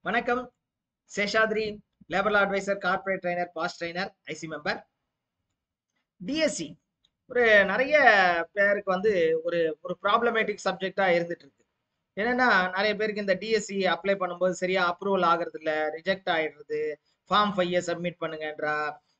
வணக்கம். seshadri, labourlaw advisor, corporate trainer, past trainer, IC member. DSC ஒரு நிறைய பேருக்கு வந்து ஒரு ஒரு ப்ராப்ளமேட்டிக் சப்ஜெக்டா இருந்துட்டு இருக்கு. என்னன்னா நிறைய பேருக்கு இந்த DSC அப்ளை பண்ணும்போது சரியா அப்ரூவல் ஆகுறது இல்ல, ரிஜெக்ட் ஆயிடுறது, ஃபார்ம் 5 சப்மிட் பண்ணுங்கன்றா,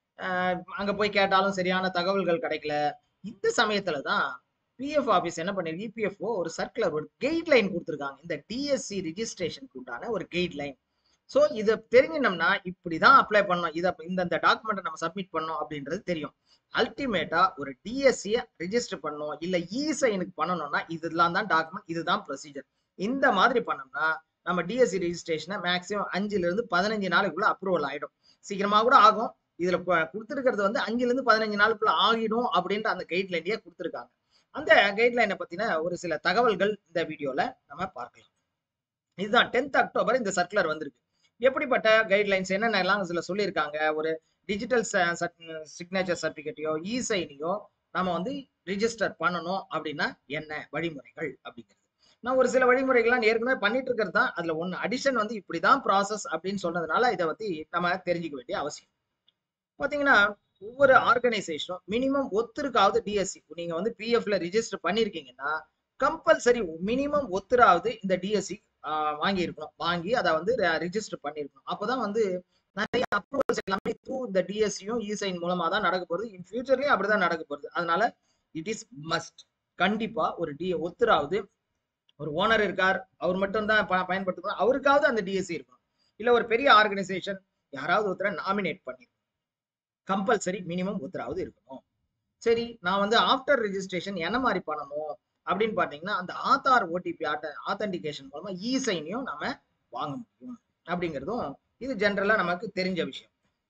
அங்க போய் கேட்டாலும் சரியான தகவல்கள் கிடைக்கல. இந்த சமயத்துல தான் PF ஆபீஸ் என்ன பண்ணிருக்கு, EPFO ஒரு சர்க்குலர், ஒரு கைட்லைன் கொடுத்துருக்காங்க. இந்த DSC ரிஜிஸ்ட்ரேஷனுக்கு உண்டான ஒரு கைட்லைன். சோ இத தெரிஞ்சினோம்னா இப்படிதான் அப்ளை பண்ணோம், இத இந்த டாக்குமெண்ட் நம்ம சப்மிட் பண்ணோம் அப்படின்றது தெரியும். அல்டிமேட்டா ஒரு DSC ரெஜிஸ்டர் பண்ணோம் இல்ல சைனுக்கு பண்ணணும்னா இதெல்லாம் தான் டாக்குமெண்ட், இதுதான் ப்ரொசீஜர். இந்த மாதிரி பண்ணோம்னா நம்ம DSC ரெஜிஸ்ட்ரேஷனை மேக்ஸிமம் 5ல இருந்து 15 நாளுக்குள்ள அப்ரூவல் ஆயிடும். சீக்கிரமா கூட ஆகும். இதுல கொடுத்திருக்கிறது வந்து 5ல இருந்து 15 நாளுக்குள்ள ஆகிடும் அப்படின்ற அந்த கைட்லைனே கொடுத்திருக்காங்க. அந்த கைட்லைனை பத்தின ஒரு சில தகவல்கள் இந்த வீடியோல நம்ம பார்க்கலாம். இதுதான் 10th அக்டோபர் இந்த சர்க்குலர் வந்திருக்கு. எப்படிப்பட்ட கைட்லைன்ஸ் என்னென்னலாம் இதுல சொல்லியிருக்காங்க, ஒரு டிஜிட்டல் சிக்னேச்சர் சர்டிபிகேட்டையோ சைனையோ நம்ம வந்து ரிஜிஸ்டர் பண்ணணும் அப்படின்னா என்ன வழிமுறைகள் அப்படிங்கிறது. நான் ஒரு சில வழிமுறைகள்லாம் ஏற்கனவே பண்ணிட்டு இருக்கிறது தான். அதுல ஒண்ணு அடிஷன் வந்து இப்படிதான் ப்ராசஸ் அப்படின்னு சொன்னதுனால இதை பத்தி நம்ம தெரிஞ்சுக்க வேண்டிய அவசியம். பாத்தீங்கன்னா ஒவ்வொரு ஆர்கனைசேஷனும் மினிமம் ஒத்துருக்காவது DSC நீங்க வந்து PFல ரிஜிஸ்டர் பண்ணிருக்கீங்கன்னா கம்பல்சரி மினிமம் ஒத்துராவது இந்த DSC வாங்கி இருக்கணும். வாங்கி அதை வந்து ரிஜிஸ்டர் பண்ணிருக்கணும். அப்பதான் வந்து நிறைய அப்ரூவல்ஸ் எல்லாமே த்ரூ இந்த DSCயும் சைன் மூலமா தான் நடக்க போகுது. இன் ஃபியூச்சர்லயும் அப்படிதான் நடக்க போகுது. அதனால இட் இஸ் மஸ்ட். கண்டிப்பா ஒரு ஒத்துராவது, ஒரு ஓனர் இருக்கார், அவர் மட்டும் தான் பயன்படுத்தணும், அவருக்காவது அந்த DSC இருக்கணும். இல்ல ஒரு பெரிய ஆர்கனைசேஷன் யாராவது ஒருத்தரை நாமினேட் பண்ணி கம்பல்சரி மினிமம் ஒருத்தராவது இருக்கணும். சரி, நான் வந்து ஆஃப்டர் ரெஜிஸ்ட்ரேஷன் என்ன மாதிரி பண்ணணும் அப்படின்னு பாத்தீங்கன்னா அந்த ஆதார் ஓடிபி ஆத்தன்டிகேஷன் மூலமா சைனையும் நம்ம வாங்க முடியும் அப்படிங்கிறதும் இது ஜென்ரலா நமக்கு தெரிஞ்ச விஷயம்.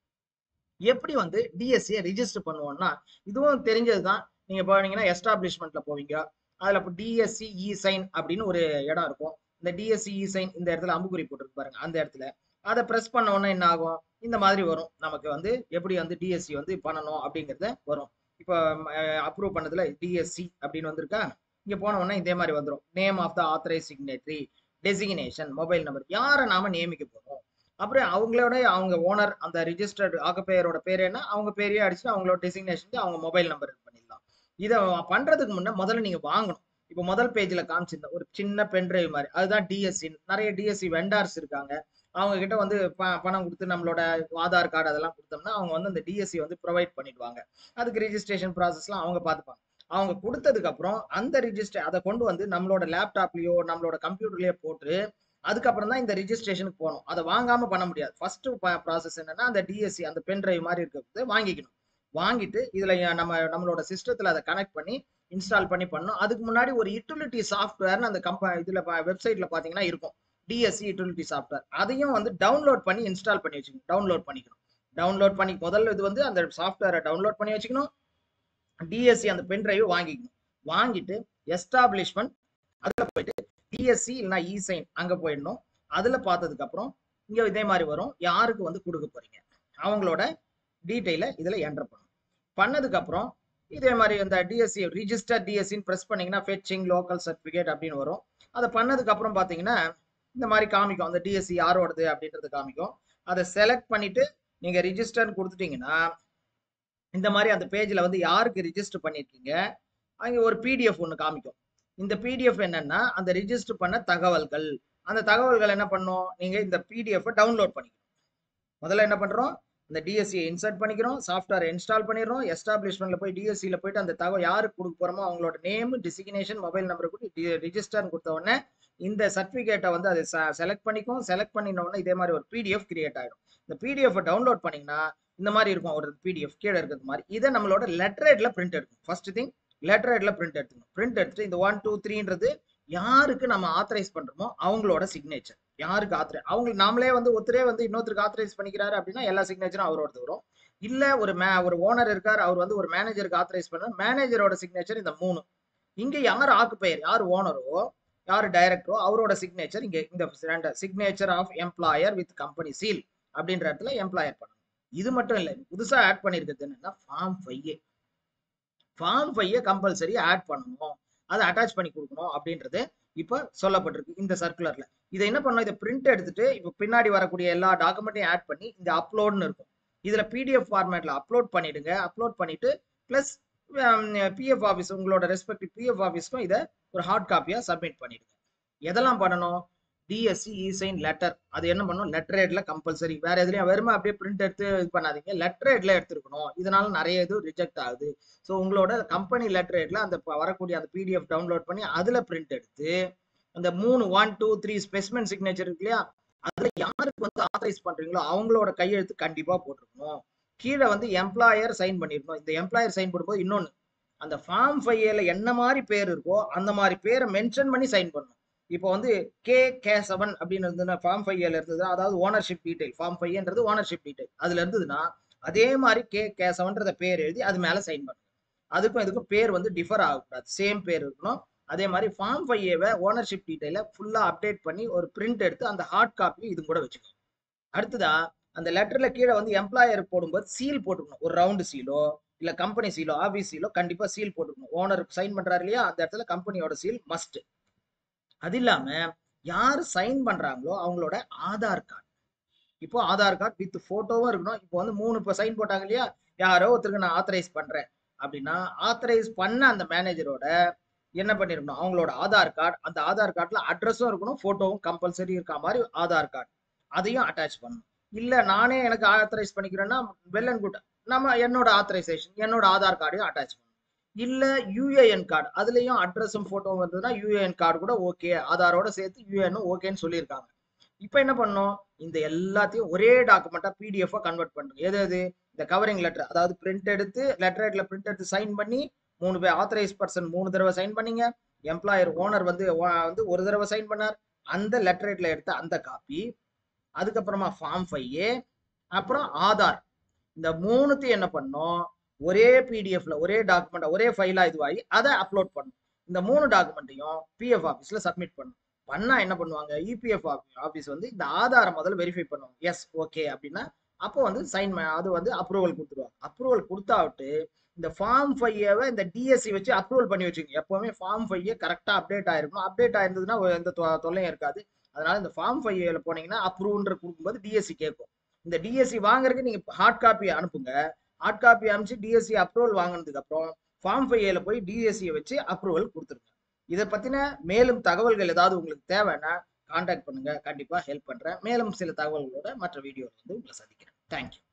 எப்படி வந்து DSC ரிஜிஸ்டர் பண்ணுவோம்னா இதுவும் தெரிஞ்சதுதான். நீங்க போனீங்கன்னா எஸ்டாப்ளிஷ்மெண்ட்ல போவீங்க, அதுல DSC சைன் அப்படின்னு ஒரு இடம் இருக்கும். இந்த DSC சைன் இந்த இடத்துல அம்புக்குறி போட்டுருக்கு பாருங்க, அந்த இடத்துல அதை பிரஸ் பண்ண உடனே என்ன ஆகும், இந்த மாதிரி வரும். நமக்கு வந்து எப்படி வந்து DSC வந்து பண்ணணும் அப்படிங்கறத வரும். இப்போ அப்ரூவ் பண்ணதுல DSC அப்படின்னு வந்திருக்கா, இங்க போன உடனே இதே மாதிரி வந்துடும். Name of the authorise signatory, designation, mobile number, யாரை நாம நியமிக்க போறோம், அப்புறம் அவங்களோட அவங்க ஓனர் அந்த ரிஜிஸ்டர்டு ஆக்குபெயரோட பேர் என்ன, அவங்க பேரையே அடிச்சு அவங்களோட டெசிக்னேஷன் அவங்க மொபைல் நம்பர் பண்ணிடலாம். இதை பண்றதுக்கு முன்ன முதல்ல நீங்க வாங்கணும். இப்போ முதல் பேஜ்ல காமிச்சிருந்தேன் ஒரு சின்ன பென்ட்ரைவ் மாதிரி, அதுதான் DSC. நிறைய DSC வெண்டார்ஸ் இருக்காங்க. அவங்க கிட்ட வந்து பணம் கொடுத்து நம்மளோட ஆதார் கார்டு அதெல்லாம் கொடுத்தோம்னா அவங்க வந்து அந்த DSC வந்து ப்ரொவைட் பண்ணிடுவாங்க. அதுக்கு ரிஜிஸ்ட்ரேஷன் ப்ராசஸ்லாம் அவங்க பார்த்துப்பாங்க. அவங்க கொடுத்ததுக்கு அப்புறம் அந்த ரிஜிஸ்டர் அதை கொண்டு வந்து நம்மளோட லேப்டாப்லயோ நம்மளோட கம்ப்யூட்டர்லயோ போட்டு அதுக்கப்புறம் தான் இந்த ரிஜிஸ்ட்ரேஷனுக்கு போகணும். அதை வாங்காம பண்ண முடியாது. ஃபர்ஸ்ட் ப்ராசஸ் என்னன்னா அந்த DSC அந்த பென்ட்ரைவ் மாதிரி இருக்கிறது வாங்கிக்கணும். வாங்கிட்டு இதுல நம்மளோட சிஸ்டத்துல அதை கனெக்ட் பண்ணி இன்ஸ்டால் பண்ணி பண்ணணும். அதுக்கு முன்னாடி ஒரு யூட்டிலிட்டி சாஃப்ட்வேர்னு அந்த இதுல வெப்சைட்ல பாத்தீங்கன்னா இருக்கும், DSC யூட்டிலிட்டி சாஃப்ட்வேர். அதையும் வந்து டவுன்லோட் பண்ணி இன்ஸ்டால் பண்ணி வச்சுக்கணும். டவுன்லோட் பண்ணிக்கணும். டவுன்லோட் பண்ணி முதல்ல இது வந்து அந்த சாஃப்ட்வேரை டவுன்லோட் பண்ணி வச்சுக்கணும். DSC அந்த பென் டிரைவ் வாங்கிக்கணும். வாங்கிட்டு எஸ்டாப்ளிஷ்மெண்ட் அதுல போயிட்டு DSC இல்லைன்னா சைன் அங்க போயிடணும். அதுல பார்த்ததுக்கு அப்புறம் இங்க இதே மாதிரி வரும், யாருக்கு வந்து கொடுக்க போறீங்க அவங்களோட டீட்டெயில இதுல என்டர் பண்ணணும். பண்ணதுக்கு அப்புறம் இதே மாதிரி இந்த DSC ரிஜிஸ்டர் DSCன்னு பிரஸ் பண்ணீங்கன்னா ஃபெச்சிங் லோக்கல் சர்டிபிகேட் அப்படின்னு வரும். அதை பண்ணதுக்கு அப்புறம் பாத்தீங்கன்னா இந்த மாதிரி காமிக்கும், அந்த DSC யாரோடது அப்படின்றது காமிக்கும். அதை செலக்ட் பண்ணிட்டு நீங்க ரிஜிஸ்டர்னு கொடுத்துட்டீங்கன்னா இந்த மாதிரி அந்த பேஜ்ல வந்து யாருக்கு ரிஜிஸ்டர் பண்ணிருக்கீங்க அங்க ஒரு PDF ஒண்ணு காமிக்கும். இந்த PDF என்னன்னா அந்த ரிஜிஸ்டர் பண்ண தகவல்கள். அந்த தகவல்கள் என்ன பண்ணும், நீங்க இந்த PDF டவுன்லோட் பண்ணிக்கணும். முதல்ல என்ன பண்றோம், இந்த DSC இன்சர்ட் பண்ணிக்கிறோம், சாஃப்ட்வேர் இன்ஸ்டால் பண்ணிடுறோம். எஸ்டாப்ளிஷ்மெண்ட்ல போய் DSCல போயிட்டு அந்த தகவல் யாருக்கு கொடுக்க போறோமோ அவங்களோட நேம், டெசிக்னேஷன், மொபைல் நம்பர் கொடுத்து ரிஜிஸ்டர்னு கொடுத்த உடனே இந்த சர்டிபிகேட்டை வந்து அதை செலக்ட் பண்ணிக்கும். செலக்ட் பண்ணின உடனே இதே மாதிரி ஒரு PDF கிரியேட் ஆயிடும். இந்த PDF டவுன்லோட் பண்ணீங்கன்னா இந்த மாதிரி இருக்கும் ஒரு PDF கீழே இருக்கிறது மாதிரி. இதை நம்மளோட லெட்டர் ஹெட்ல பிரிண்ட் எடுக்கணும். ஃபர்ஸ்ட் திங் லெட்டர் ஹெட்ல பிரிண்ட் எடுத்துக்கணும். பிரிண்ட் எடுத்துட்டு இந்த 1 2 3ன்றது யாருக்கு நம்ம ஆத்தரைஸ் பண்றோமோ அவங்களோட சிக்னேச்சர். யாருக்கு அவங்க நாமளே வந்து ஒருத்தரே வந்து இன்னொருத்தருக்கு ஆத்தரைஸ் பண்ணிக்கிறாரு அப்படின்னா எல்லா சிக்னேச்சரும் அவரோட வரும். இல்ல ஒரு ஓனர் இருக்கார், அவர் வந்து ஒரு மேனேஜருக்கு ஆத்தரைஸ் பண்ண மேனேஜரோட சிக்னேச்சர் இந்த 3. இங்க யார் ஆக்குபெயர், யார் ஓனரோ யார் டைரக்டரோ அவரோட சிக்னேச்சர் இங்க இந்த signature of employer with company seal அப்படின்ற இடத்துல எம்ப்ளாயர் பண்ணணும். இது மட்டும் இல்லை, புதுசா ஆட் பண்ணிருக்கிறது என்னன்னா ஃபார்ம் 5. ஃபார்ம் 5 கம்பல்சரி ஆட் பண்ணணும், அதை அட்டாச் பண்ணி கொடுக்கணும் அப்படின்றது இப்ப சொல்லப்பட்டிருக்கு இந்த சர்க்குலர்ல. இதை என்ன பண்ணோம், இதை பிரிண்ட் எடுத்துட்டு இப்ப பின்னாடி வரக்கூடிய எல்லா டாக்குமெண்ட்டையும் ஆட் பண்ணி இந்த அப்லோட்னு இருக்கும். இதுல பிடிஎஃப் ஃபார்மேட்ல அப்லோட் பண்ணிடுங்க. அப்லோட் பண்ணிட்டு பிளஸ் பிஎஃப் ஆஃபீஸ், உங்களோட ரெஸ்பெக்டிவ் பிஎஃப் ஆஃபீஸ்க்கும் இதை ஒரு ஹார்ட் காப்பியா சப்மிட் பண்ணிடுங்க. எதெல்லாம் பண்ணணும், டிஎஸ்சி இ-சைன் லெட்டர், அது என்ன பண்ணணும், லெட்டர் ஹெட்ல கம்பல்சரி. வேற எதுலயும் வெறுமை அப்படியே பிரிண்ட் எடுத்து இது பண்ணாதீங்க, லெட்டர் ஹெட்ல எடுத்துருக்கணும். இதனால நிறைய இது ரிஜெக்ட் ஆகுது. ஸோ உங்களோட கம்பெனி லெட்டர் ஹெட்ல அந்த வரக்கூடிய அந்த பிடிஎஃப் டவுன்லோட் பண்ணி அதுல பிரிண்ட் எடுத்து அந்த 3 1 2 3 ஸ்பெசிமென் சிக்னேச்சர் இருக்கு இல்லையா, அதுல யாருக்கு வந்து ஆத்தரைஸ் பண்றீங்களோ அவங்களோட கையெழுத்து கண்டிப்பா போட்டிருக்கணும். கீழே வந்து எம்ப்ளாயர் சைன் பண்ணிருக்கணும். இந்த எம்ப்ளாயர் சைன் பண்ணும்போது இன்னொன்னு, அந்த ஃபார்ம் 5A என்ன மாதிரி பேர் இருக்கோ அந்த மாதிரி பேரை மென்ஷன் பண்ணி சைன் பண்ணணும். இப்போ வந்து K7 அப்படின்னு இருந்ததுன்னா ஃபார்ம் 5A இருந்தது, அதாவது ஓனர்ஷிப் டீடைல், ஃபார்ம் 5ன்றது ஓனர்ஷிப் டீடைல், அதுல இருந்ததுன்னா அதே மாதிரி K7ன்றத பேர் எழுதி அது மேல சைன் பண்ணணும். அதுக்கும் இதுக்கும் பேர் வந்து டிஃபர் ஆகக்கூடாது, சேம் பேர் இருக்கணும். அதே மாதிரி ஃபார்ம் 5A ஓனர்ஷிப் டீடைல ஃபுல்லா அப்டேட் பண்ணி ஒரு பிரிண்ட் எடுத்து அந்த ஹார்ட் காப்பி இது கூட வச்சுக்கணும். அடுத்ததா அந்த லெட்டர்ல கீழே வந்து எம்ப்ளாயர் போடும்போது சீல் போட்டுக்கணும். ஒரு ரவுண்டு சீலோ இல்ல கம்பெனி சீலோ ஆபீஸ் சீலோ கண்டிப்பா சீல் போட்டுக்கணும். ஓனர் சைன் பண்றாரு இல்லையா, அந்த இடத்துல கம்பெனியோட சீல் மஸ்ட். அது இல்லாம யாரு சைன் பண்றாங்களோ அவங்களோட ஆதார் கார்டு, இப்போ ஆதார் கார்டு வித் போட்டோவும் இருக்கணும். இப்போ வந்து 3 இப்போ சைன் போட்டாங்க இல்லையா, யாரோ ஒருத்தருக்கு நான் ஆத்தரைஸ் பண்றேன் அப்படின்னா ஆத்தரைஸ் பண்ண அந்த மேனேஜரோட என்ன பண்ணிருக்கணும், அவங்களோட ஆதார் கார்டு, அந்த ஆதார் கார்டுல அட்ரஸும் இருக்கணும், போட்டோவும் கம்பல்சரி இருக்க மாதிரி ஆதார் கார்டு, அதையும் அட்டாச் பண்ணணும். இல்ல நானே எனக்கு ஆத்தரைஸ் பண்ணிக்கிறேன்னா வெல் அண்ட் குட், நம்ம என்னோட ஆத்தரைசேஷன் என்னோட ஆதார் கார்டையும் அட்டாச் பண்ணணும். இல்ல யுஏஎன் கார்டு, அதுலயும் அட்ரஸும் போட்டோவும் வந்ததுன்னா யுஏஎன் கார்டு கூட ஓகே, ஆதாரோட சேர்த்து யுஏஎன் ஓகேன்னு சொல்லியிருக்காங்க. இப்போ என்ன பண்ணணும், இந்த எல்லாத்தையும் ஒரே டாக்குமெண்டா பிடிஎஃப் கன்வெர்ட் பண்றோம். எது இந்த கவரிங் லெட்டர், அதாவது பிரிண்ட் எடுத்து லெட்டர் ஹெட்ல பிரிண்ட் எடுத்து சைன் பண்ணி 3 பேர் ஆத்தரைஸ் பர்சன் 3 தடவை சைன் பண்ணீங்க, எம்ப்ளாயர் ஓனர் வந்து ஒரு தடவை சைன் பண்ணார், அந்த லெட்டர் ஹெட்ல எடுத்த அந்த காப்பி, அதுக்கப்புறமா ஃபார்ம் 5A, அப்புறம் ஆதார், இந்த 3த்தையும் என்ன பண்ணோம், ஒரே பிடிஎஃப்ல ஒரே டாக்குமெண்ட் ஒரே ஃபைலா இதுவாகி அதை அப்லோட் பண்ணும். இந்த 3 டாக்குமெண்ட்டையும் பிஎஃப் ஆஃபீஸ்ல சப்மிட் பண்ணும். பண்ணா என்ன பண்ணுவாங்க, இபிஎஃப் ஆஃபீஸ் வந்து இந்த ஆதாரம் முதல்ல வெரிஃபை பண்ணுவாங்க. எஸ் ஓகே அப்படின்னா அப்போ வந்து சைன் அது வந்து அப்ரூவல் கொடுத்துருவாங்க. அப்ரூவல் கொடுத்தாவிட்டு இந்த ஃபார்ம் 5A இந்த டிஎஸ்சி வச்சு அப்ரூவல் பண்ணி வச்சுக்கோங்க. எப்பவுமே ஃபார்ம் 5A கரெக்டா அப்டேட் ஆயிருக்கும். அப்டேட் ஆயிருந்ததுன்னா எந்த தொல்லையும் இருக்காது. அதனால இந்த ஃபார்ம் 5A போனீங்கன்னா அப்ரூவ்ன்ற கொடுக்கும்போது டிஎஸ்சி கேட்கும். இந்த டிஎஸ்சி வாங்குறதுக்கு நீங்க ஹார்ட் காப்பி அனுப்புங்க. ஹார்ட் காப்பி அனுப்பிச்சு டிஎஸ்சி அப்ரூவல் வாங்கினதுக்கு அப்புறம் ஃபார்ம் 5A போய் டிஎஸ்சியை வச்சு அப்ரூவல் கொடுத்துருங்க. இதை பத்தின மேலும் தகவல்கள் ஏதாவது உங்களுக்கு தேவைன்னா கான்டாக்ட் பண்ணுங்க, கண்டிப்பா ஹெல்ப் பண்றேன். மேலும் சில தகவல்களோட மற்ற வீடியோல வந்து உங்களை சந்திக்கிறேன். தேங்க்யூ.